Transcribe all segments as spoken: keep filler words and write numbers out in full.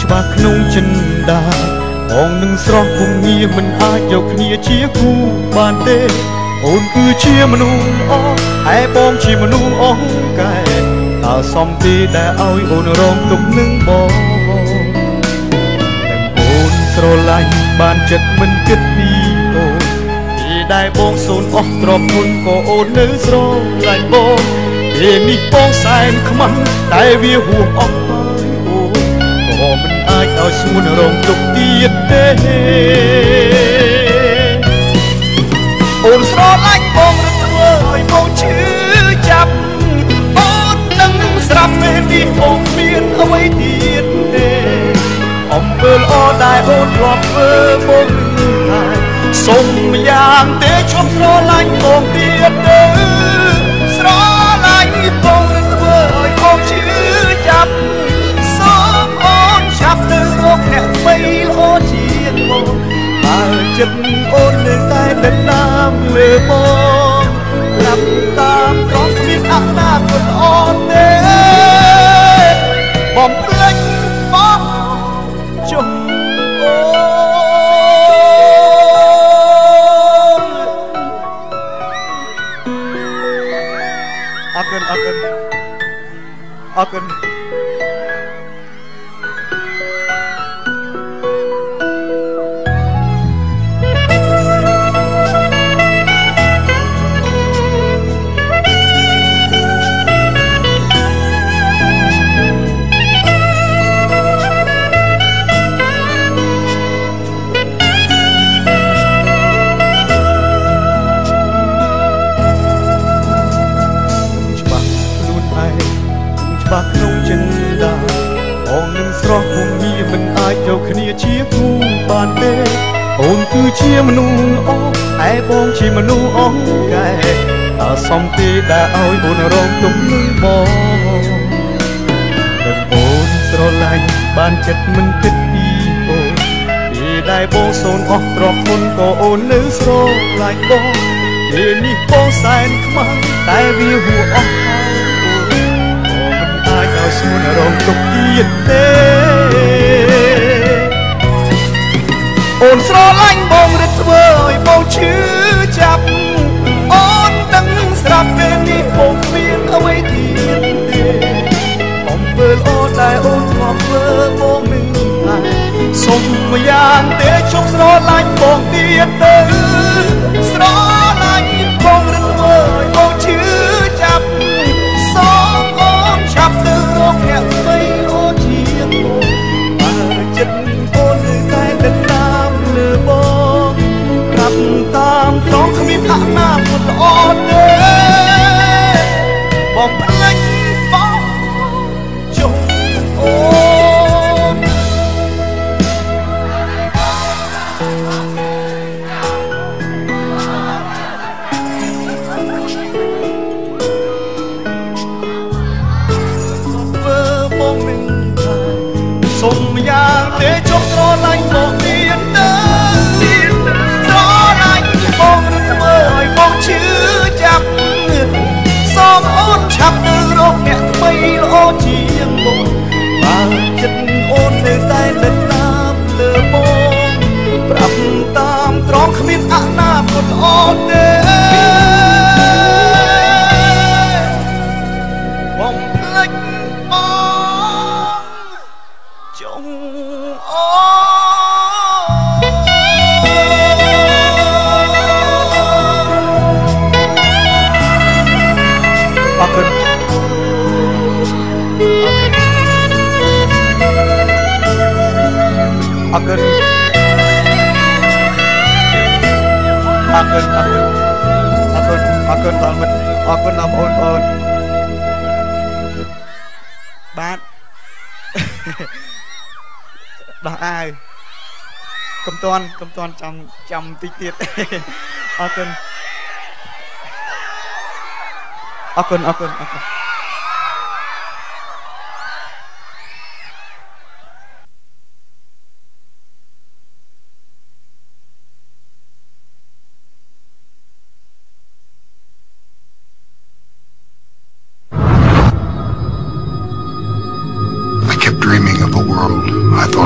ច្បាស់ក្នុងចិនដាបងនឹងស្រស់គុំងារមិនអាចយកគ្នាជាគូបានទេអូនគឺជាមនុស្សល្អហើយបងជាមនុស្សអង្កែតើសមទេដែលឲ្យអូនរងទុកនឹងបងនឹងអូនស្រឡាញ់បានចិត្តមិនគិតពីអូនពេលដែលបងសូនអស់ទ្រព្យធនក៏អូននៅស្រឡាញ់បងពេលនេះបងសែនខ្មាំងតែវាហួសអស់ហើយអូនក៏មិនអាចឲ្យស្ងួនរងទុកទៀតទេអូនស្រឡាញ់បងរត់ធ្វើឲ្យបងឈឺចាប់អូននឹងស្រាប់ពេលនេះបងគ្មានអ្វីទៀតទេអំពើល្អដែលអូនធ្លាប់ធ្វើបងនឹងតែសុំយ៉ាងទេឈប់ស្រឡាញ់បងទៀតទេស្រឡាញ់បងរត់ធ្វើឲ្យបងឈឺចាប់សូមអូនឆាប់ទៅរកអ្នកថ្មីល្អជាងបងបើចិត្តអូននៅតែដណ្ដើមលើបងប្រាប់តាមត្រង់គ្មានអនាគតល្អទេបំភ្លេចបងជុំអូនអរគុណអរគុណអរគុណច្បាស់ក្នុងចិនដាបងនឹងស្រស់មុំងារមិនអាចយកគ្នាជាគូបានទេអូនគឺជាមនុស្សល្អហើយបងជាមនុស្សអង្កែតើសមទេដែលឲ្យអូនរងទុកនឹងបងនឹងអូនស្រឡាញ់បានចិត្តមិនគិតពីអូនពេលដែលបងសូនអស់ទ្រព្យធនក៏អូននៅស្រឡាញ់បងពេលនេះបងសែនខ្មាំងតែវាហួសអស់ឲ្យស្ងួនរងទុកទៀតទេអូនស្រឡាញ់បងរឹតធ្វើឲ្យបងឈឺចាប់អូនដឹងស្រាប់ពេលនេះបងគ្មានអ្វីទៀតទេអំពើល្អដែលអូនធ្លាប់ធ្វើបងនឹងតែសុំយ៉ាងទេជប់ស្រឡាញ់បងទៀតទៅស្រឡាញ់បងរឹតធ្វើឲ្យបងឈឺចាប់សូមអូនឆាប់ទៅរកអ្នកថ្មីអូនជាងបងបើចិត្តអូននៅតែដណ្ដើមលើបងប្រាប់តាមត្រង់គ្មានអនាគតល្អទេបងភ្លេចបងជុំអូនសុំយ៉ាងទេជប់ស្រឡាញ់បងទៀតទៅស្រឡាញ់បងរត់ធ្វើឲ្យបងឈឺចាប់សូមអូនឆាប់ទៅរកអ្នកថ្មីល្អជាងបងបើចិត្តអូននៅតែដណ្ដើមលើបងប្រាប់តាមត្រង់គ្មានអនាគតល្អទេបងភ្លេចបងចុងអូអរគុណអរគុណអរគុណអរគុណអរគុណអរគុណដល់មិត្តអរគុណដល់បងប្អូនបាទដោះអាវកុំតន់កុំតន់ចាំចាំតិចទៀតអរគុណអរគុណអរគុណអរគុណ dreaming of a world I thought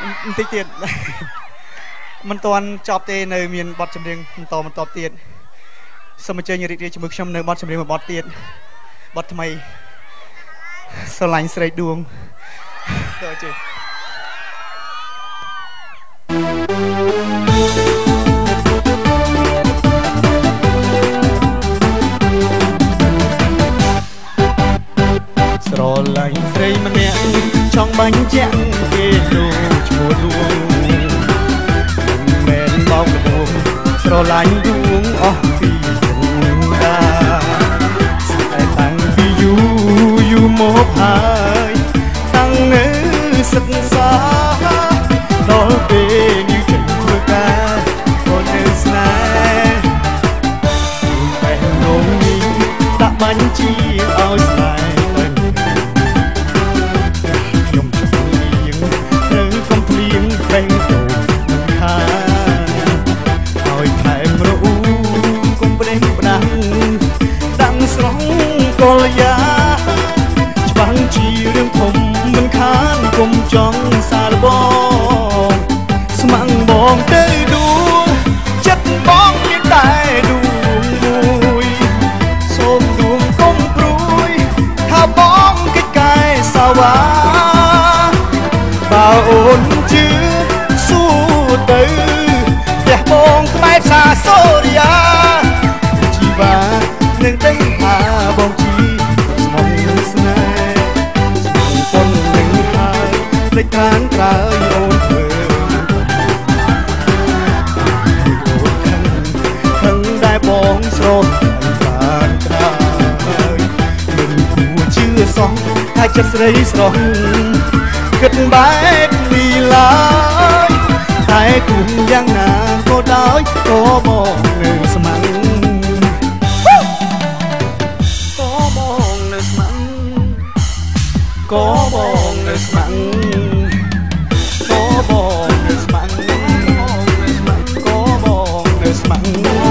តិចទៀតមិនទាន់ចប់ទេនៅមានបទចម្រៀងបន្តបន្តទៀតសូមអញ្ជើញរីករាយជាមួយខ្ញុំនៅបទចម្រៀងមួយបទទៀតបទថ្មីស្រឡាញ់ស្រីដួងតើជិះស្រឡាញ់ស្រីម្នាក់ចង់បាញ់ជាក់គេដូចឈ្មោះដួងមិនមែនបោកដួងស្រឡាញ់ដួងអស់ពីចិន្តាស្នេហ៍តាំងពីយូរយូរមកហើយតាំងនៅសិក្សាដល់ពេលនេះចេញធ្វើការក៏នៅស្នេហ៍បែរនងនេះដាក់បាញ់ជាឲ្យស្នេហ៍បេងតូចខាឲ្យថែមរអ៊ូកុំប្រេងផ្ដាំងដាំងស្រងកលយ៉ាច្បាំងជារឿងធំមិនខានកុំចង់សាលបងស្មាំងបងទៅដួងចិត្តបងមានតែដួងមួយសូមដួងកុំព្រួយថាបងកិច្ចកាយសាវ៉ាបើអូនជឿទៅផ្ទះបងក្បែរផ្សារសូរិយាជីវ៉ានឹងដឹងថាបងជីស្មោះស្នេហ៍ស្មោះប៉ុននឹងហើយលេចត្រានក្រោយអូនធ្វើអូនខឹងខឹងដែលបងស្រោត្រានក្រោយមិនគួរជឿសោះថាចិត្តស្រីស្រស់គិតបែបនេះឡើយតែគុំយ៉ាងណាក៏ដោយក៏បងនៅស្មាំងក៏បងនៅស្មាំងក៏បងនៅស្មាំងក៏បងនៅស្មាំងក៏បងនៅស្មាំង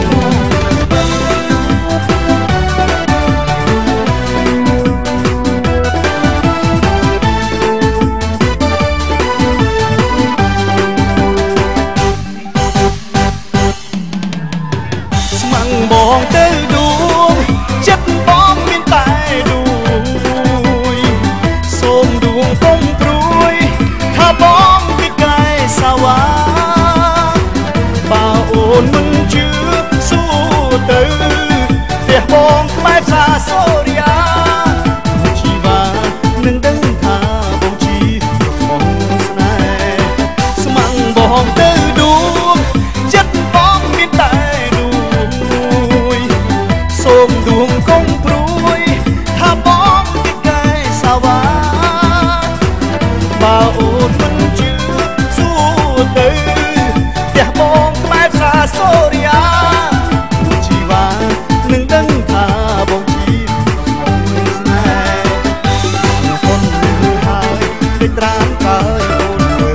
បងទៅដួងចិត្តបងមានតែដួងមួយសូមដួងកុំព្រួយថាបងពីកាយសាវ៉ាបើអូនមិនជឿសួរទៅផ្ទះបងក្បែរផ្សារសូរិយាជីវ៉ានឹងដឹងថាបងជីស្មោះស្នេហ៍ស្មាំងបងទៅដួងចិត្តបងមានតែសូមដួងកុំព្រួយថាបងកិច្ចកាយសាវ៉ាបើអូនមិនជឿសួរទៅផ្ទះបងក្បែរផ្សារសូរិយាជីវ៉ានឹងដឹងថាបងជីស្នេហ៍คนហើយលេចត្រានក្រោយអូនធ្វើ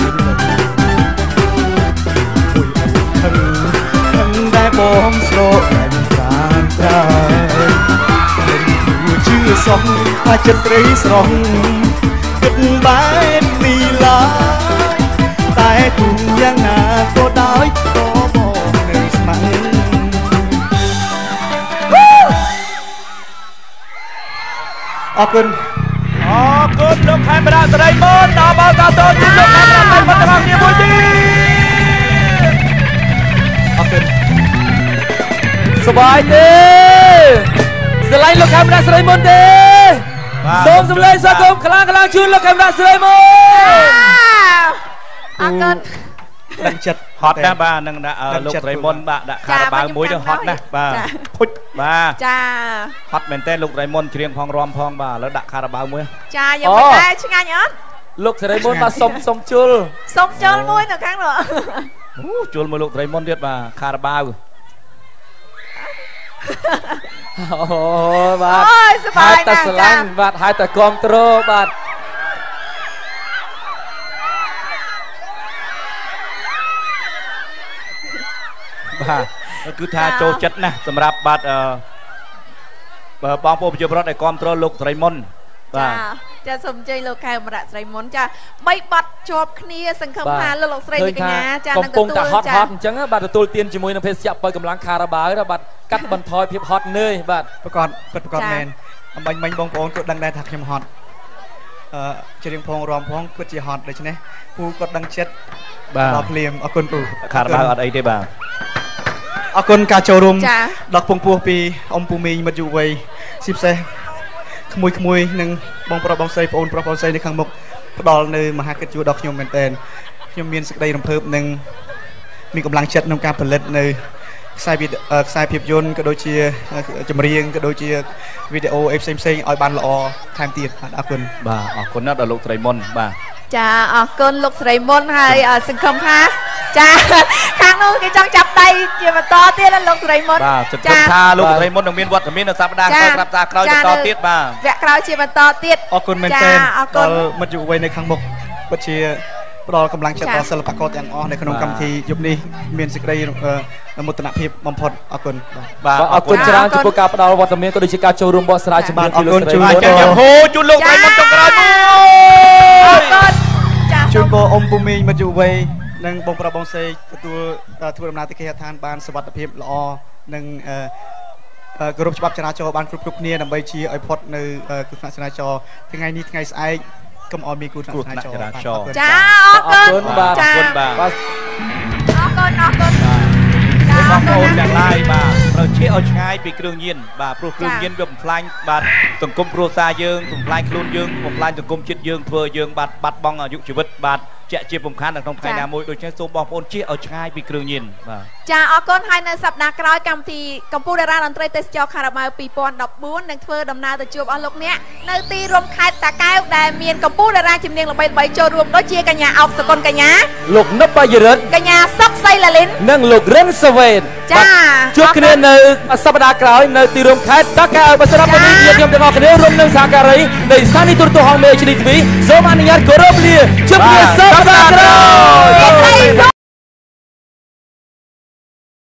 មួយអូនខឹងខឹងដែលបងស្រោក្រោយមិនគួរជឿសោះថាចិត្តស្រីស្រស់គិតបែបនេះឡើយតែទុំយ៉ាងណាក៏ដោយក៏បងនៅស្មាំងអរគុណអរគុណលោកខេមរាស្រីមុនដល់បើកតូនលោកខេមរាស្រីមុនរបស់គ្នាមួយទៀតអរគុណសบายទេស្រឡាញ់លោកកាមេរ៉ាស្រីមុនទេសូមសម្លេងស្វាគមន៍ខ្លាំងខ្លាំងជូនលោកកាមេរ៉ាស្រីមុនអរគុណដឹងចិត្តហត់ណាស់បាទនឹងដាក់លោកស្រីមុនបាទដាក់ខារបាវមួយទៅហត់ណាស់បាទភុចបាទចាហត់មែនតើលោកស្រីមុនច្រៀងផងរាំផងបាទឥឡូវដាក់ខារបាវមួយចាយ៉ាងមិនដែរឆ្ងាញ់អត់លោកស្រីមុនបាទសុំសុំជុលសុំជុលមួយនៅខាងនោះអូជុលមួយលោកស្រីមុនទៀតបាទខារបាវអូបាទហើយតែស្រឡាញ់បាទហើយតែគ្រប់គ្រងបាទបាទគឺថាចូលចិត្តណាស់សម្រាប់បាទអឺបងប្អូនប្រជាពលរដ្ឋដែលគ្រប់គ្រងលោកស្រីមុនจ้าจะสมใจโลกายมระใส่มนจ้าไม่บัดจบเคลียสังคมพาโลกใส่ในกันนะจ้านังตัวจ้าฮอตฮอตจังบัดตัวเตียนจมวยน้ำเพชรยับไปกำลังคาราบาวแล้วบัดกัดบันทอยเพียบฮอตเนยบัดประกอบประกอบแมนบังบังบองปองกดดังได้ถักยมฮอตเอ่อจะเรียงพงรอมพงก็จะฮอตเลยใช่ไหมผู้กดดังเช็ดรอเพลียมเอาคนปูคาราบาวอะไรได้บ้างเอาคนกาโจรุมดอกพงปัวปีอมปูมีมาอยู่ไว้สิบเซขมุยขมุยหนึ่งบองปรบองไซปอนปรบองไซในขังมุกดอลในมหากจูดอกยมเป็นเตนยมเมียนสกได้รำเพิ่มหนึ่งมีกำลังเช็ดนำการผลิตในสายวิดสายพิบยนต์ก็โดยเชียจำเรียงก็โดยเชียวิดีโอเอฟซีเซ็งออยบันละออไทม์ตีดอาคุณบ่าอ๋อคนนั้นเอาลูกไตรมอนบ่าจ้าอ๋อคนลูกไตรมอนให้สังคมพาจ้าข้างนู้นที่จ้องจับไตเกี่ยวกับต่อเตี้ยแล้วลูกไตรมอนบ่าจะเป็นท่าลูกไตรมอนต้องมีวัดต้องมีนักสัปดาห์ครับตาเราจะต่อเตี้ยบ่าแวะเราเชียร์มันต่อเตี้ยอ๋อคุณเมนเทนเรามาอยู่ไว้ในขังบกก็เชียรอกำลังจะต่อสลับกอดอย่างอ๋อในขนมกำทียุบนี้เมียนสกได้มุตนาพิบบอมพอดอากุนบ่าอากุนจราจุกกาปดาววัตเมียก็ดิจิกาโชรุมบอสราชบัณฑิตลุจุนโหจุลุกไตรมอนจงกรายจุนโบอมปุมีมาอยู่ไว้นังบงประบงเซตัวทัวร์ดำน้ำที่เคยทานบานสวัสดิภาพละอนังกรุ๊ปฉบับชนะจอบานกรุ๊ปกรุ๊ปเนี่ยนำไปชี้ไอพอดในกรุ๊ปชนะจอทั้งไงนี้ทั้งไงสไอกำออนมีกรุ๊ปชนะจอจ้าออกคนจ้าออกคนออกคนออกคนบางคนอย่างไรบ่าเราเชี่ยวง่ายไปเครื่องยินบ่าปลุกเครื่องยินแบบพลายบัดตุ่มกลมโปรซาเยิงตุ่มพลายคลุนเยิงตุ่มพลายตุ่มกลมชิดเยิงเพื่อเยิงบัดบัดบ้องอายุชีวิตบัดเจ้าเจี๊ยบผมคันในตรงไทยนามวยโดยใช้โซบองโอนเชี่ยวง่ายไปเครื่องยินจ้าออกคนให้ในสัปดาห์กลายกำทีกัมพูดาราดนตรีเตสจอคารามาปีปอนดับบุญนังเธอดำนาแต่จูบอลกเนี้ยในตีรวมคายตาแก้วแดเมียนกัมพูดาราจิมเนียงลงไปใบโจรวมโดยเชียกัญญาเอาสกลกัญญาลูกนบปายรัตกัญญาซักไซละลินนั่งลูกเรนสเวนจ้าจุดคะแนนในสัปดาห์กลายในตีรวมคายตาแก้วภาษาปนิยมจะบอกคะแนนรวมหนึ่งสาการีในสถานีตุรตุห้องเมชินิทวีโซมานิยาร์กรอบเลียจุดคะแนนสัปดาห์กลาย